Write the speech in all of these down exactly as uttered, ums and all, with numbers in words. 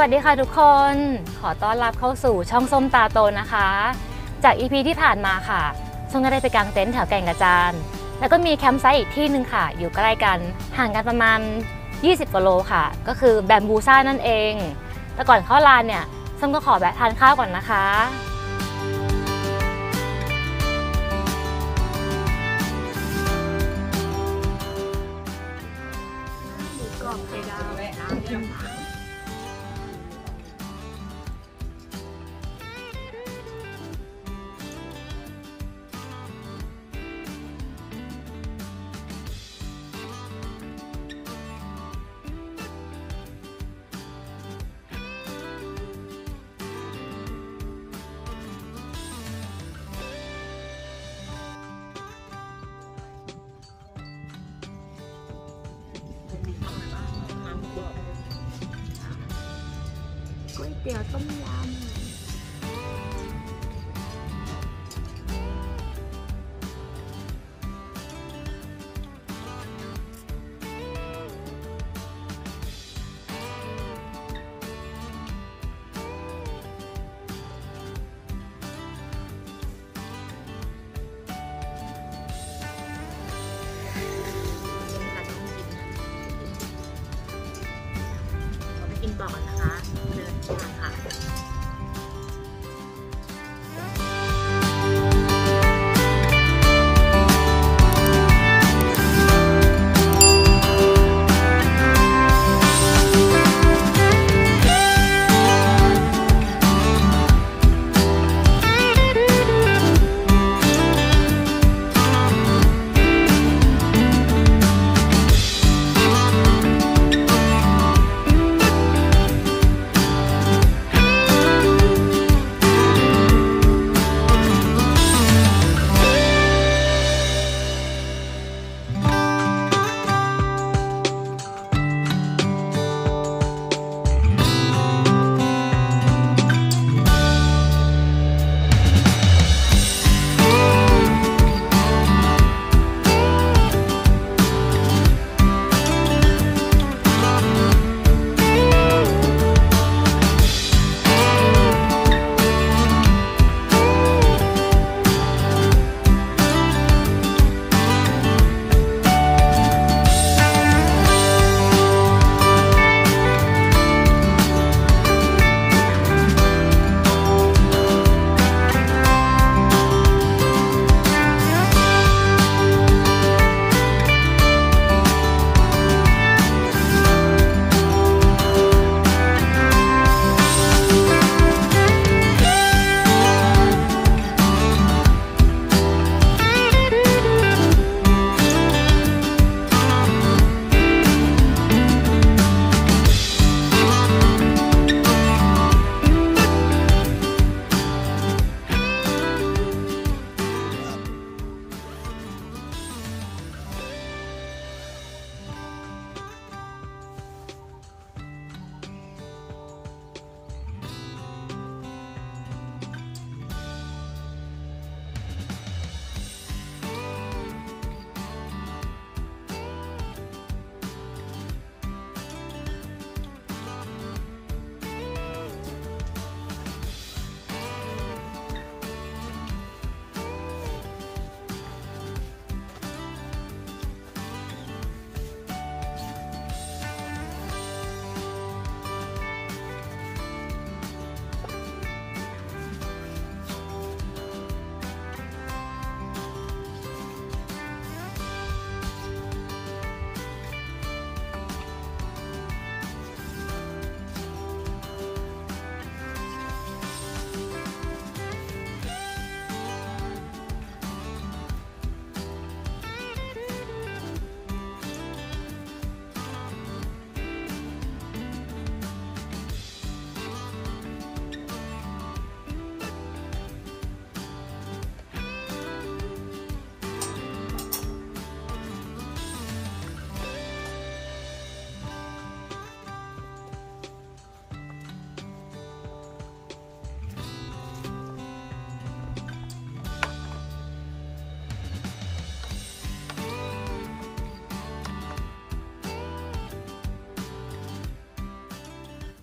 วัสดีค่ะทุกคน ขอต้อนรับเข้าสู่ช่องส้มตาโตนะคะจาก อี พี ที่ผ่านมาค่ะส้มก็ได้ไปกางเต็นท์แถวแก่งกระจานแล้วก็มีแคมป์ไซต์อีกที่หนึ่งค่ะอยู่ใกล้กันห่างกันประมาณยี่สิบกิโลค่ะก็คือแบมบูซ่านั่นเองแต่ก่อนเข้าลานเนี่ยส้มก็ขอแวะทานข้าวก่อนนะคะกรอบไข่ดาวน้ำยำผักก๋วยเตี๋ยวต้มยำกินต่อนะคะเดินทางค่ะ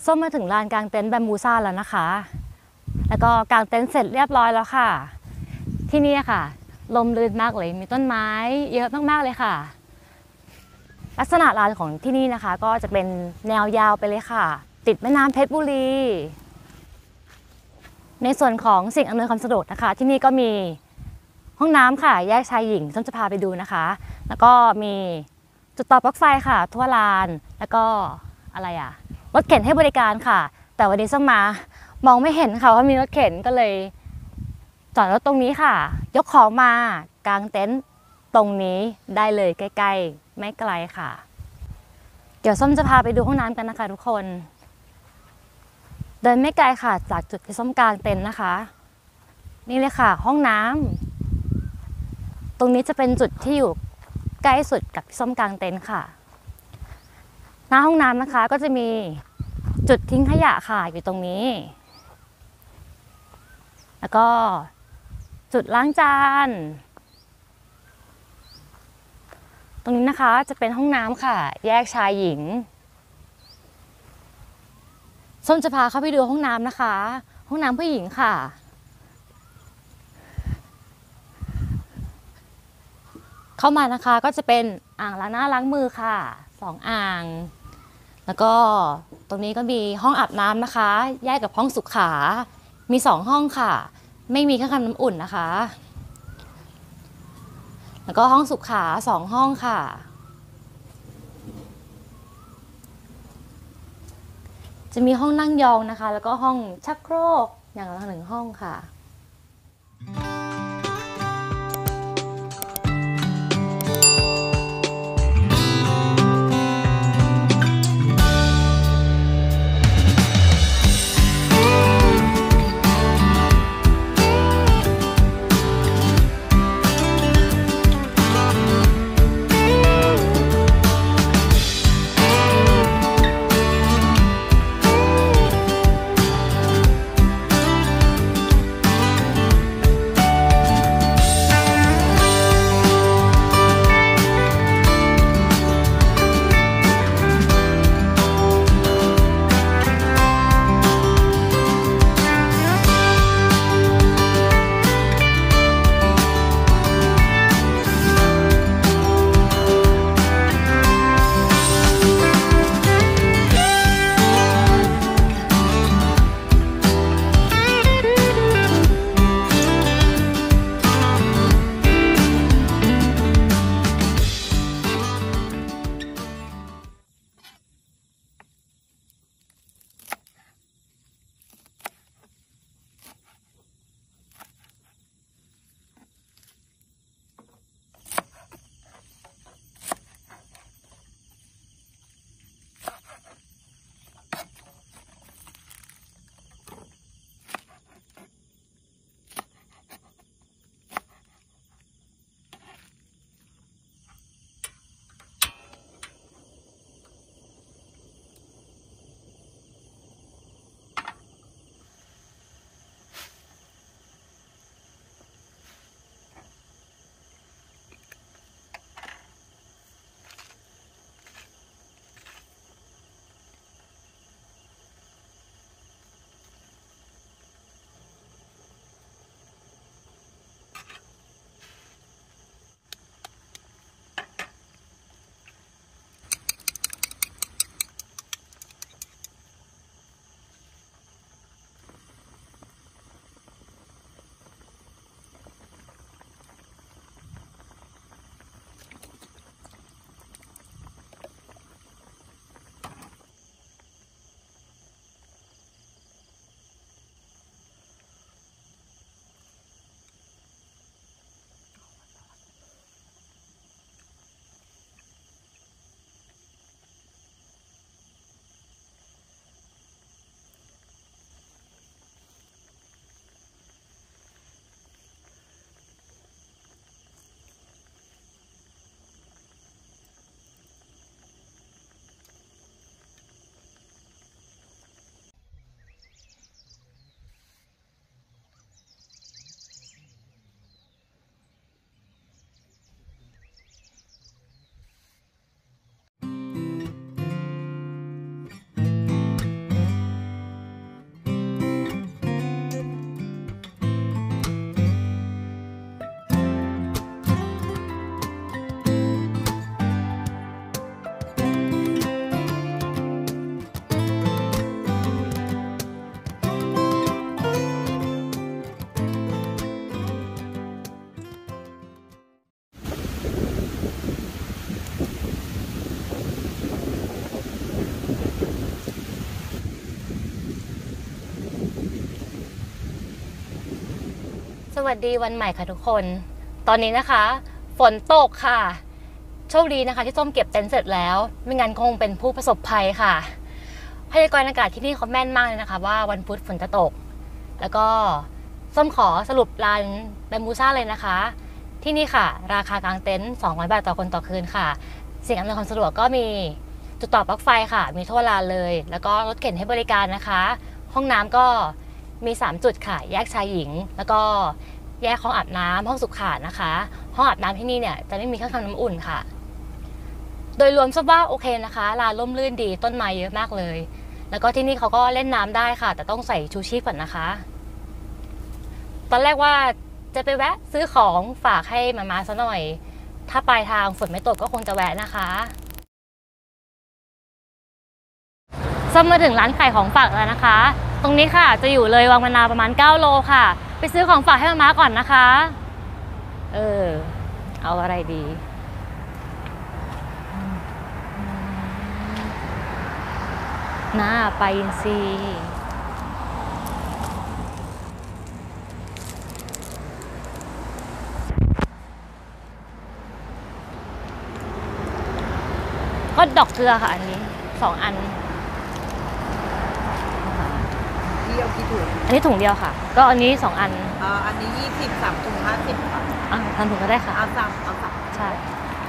ส้มมาถึงลานกางเต็นท์แบมบูซ่าแล้วนะคะแล้วก็กางเต็นท์เสร็จเรียบร้อยแล้วค่ะที่นี่ค่ะลมลื่นมากเลยมีต้นไม้เยอะมากๆเลยค่ะลักษณะลานของที่นี่นะคะก็จะเป็นแนวยาวไปเลยค่ะติดแม่น้ำเพชรบุรีในส่วนของสิ่งอำนวยความสะดวกนะคะที่นี่ก็มีห้องน้ำค่ะแยกชายหญิงส้มจะพาไปดูนะคะแล้วก็มีจุดต่อปลั๊กไฟค่ะทั่วลานแล้วก็อะไรอะรถเข็นให้บริการค่ะแต่วันนี้ส้มมามองไม่เห็นค่ะว่ามีรถเข็นก็เลยจอดรถตรงนี้ค่ะยกของมากางเต็นท์ตรงนี้ได้เลยใกล้ๆไม่ไกลค่ะเดี๋ยวส้มจะพาไปดูห้องน้ำกันนะคะทุกคนเดินไม่ไกลค่ะจากจุดที่ส้มกางเต็นท์นะคะนี่เลยค่ะห้องน้ำตรงนี้จะเป็นจุดที่อยู่ใกล้สุดกับที่ส้มกางเต็นท์ค่ะหน้าห้องน้ำนะคะก็จะมีจุดทิ้งขยะค่ะอยู่ตรงนี้แล้วก็จุดล้างจานตรงนี้นะคะจะเป็นห้องน้ำค่ะแยกชายหญิงส้มจะพาเข้าไปดูห้องน้ำนะคะห้องน้ำผู้หญิงค่ะเข้ามานะคะก็จะเป็นอ่างล้างหน้าล้างมือค่ะสองอ่างแล้วก็ตรงนี้ก็มีห้องอาบน้ำนะคะแยกกับห้องสุขามีสองห้องค่ะไม่มีเครื่องทำน้ำอุ่นนะคะแล้วก็ห้องสุขาสองห้องค่ะจะมีห้องนั่งยองนะคะแล้วก็ห้องชักโครกอย่างละหนึ่งห้องค่ะสวัสดีวันใหม่ค่ะทุกคน ตอนนี้นะคะฝนตกค่ะโชคดีนะคะที่ส้มเก็บเต็นท์เสร็จแล้วไม่งั้นคงเป็นผู้ประสบภัยค่ะพยากรณ์อากาศที่นี่เขาแม่นมากเลยนะคะว่าวันพุธฝนจะตกแล้วก็ส้มขอสรุปลานแบมบูซ่าเลยนะคะที่นี่ค่ะราคากางเต็นท์สองร้อยบาทต่อคนต่อคืนค่ะสิ่งอำนวยความสะดวกก็มีจุดต่อปลั๊กไฟค่ะมีทั่วลานเลยแล้วก็รถเข็นให้บริการนะคะห้องน้ำก็มีสามจุดค่ะแยกชายหญิงแล้วก็แยกห้องอาบน้ำห้องสุขานะคะห้องอาบน้ำที่นี่เนี่ยจะไม่มีเครื่องทำน้ำอุ่นค่ะโดยรวมส้มว่าโอเคนะคะลานร่มรื่นดีต้นไม้เยอะมากเลยแล้วก็ที่นี่เขาก็เล่นน้ำได้ค่ะแต่ต้องใส่ชูชีพก่อนนะคะตอนแรกว่าจะไปแวะซื้อของฝากให้มามาซะหน่อยถ้าปลายทางฝนไม่ตกก็คงจะแวะนะคะส้มมาถึงร้านขายของฝากแล้วนะคะตรงนี้ค่ะจะอยู่เลยวังมะนาวประมาณเก้าโลค่ะไปซื้อของฝากให้มาม่าก่อนนะคะเออเอาอะไรดีน่าไปอินซีก็ดอกเกลือค่ะอันนี้สองอันเดียวกี่ถุงอันนี้ถุงเดียวค่ะก็อันนี้สองอันอ่าอันนี้ยี่สิบสามถุงห้าสิบค่ะอ่ะทำถุงก็ได้ค่ะเอาสามเอาสามใช่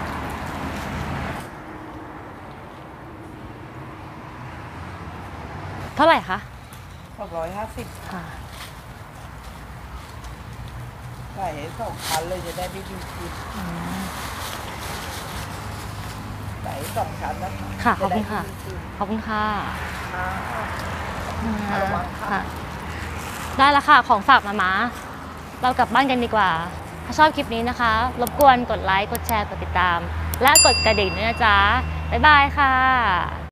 เท่าไหร่คะหกร้อยห้าสิบค่ะใส่สองชั้นเลยจะได้ไม่ดิ้นคิดใส่สองชั้นนะคะค่ะขอบคุณค่ะขอบคุณค่ะค่ะได้แล้วค่ะของฝากมาม้าเรากลับบ้านกันดีกว่าถ้าชอบคลิปนี้นะคะรบกวนกดไลค์กดแชร์กดติดตามและกดกระดิ่งด้วยนะจ๊ะบ๊ายบายค่ะ